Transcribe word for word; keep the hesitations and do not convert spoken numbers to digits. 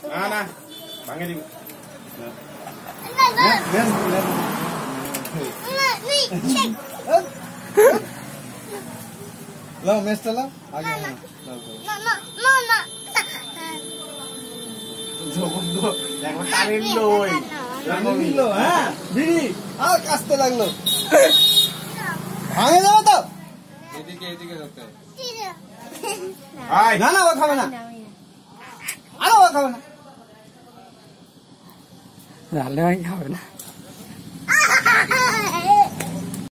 না না ভাঙে দিব লাও মেসটা লাও আগে কাস্তে লাগলো ভাঙে যাবো তো এদিকে এদিকে যেতে না না ও খাবে না আরো ও খাবে না রালে ভাই খাবে না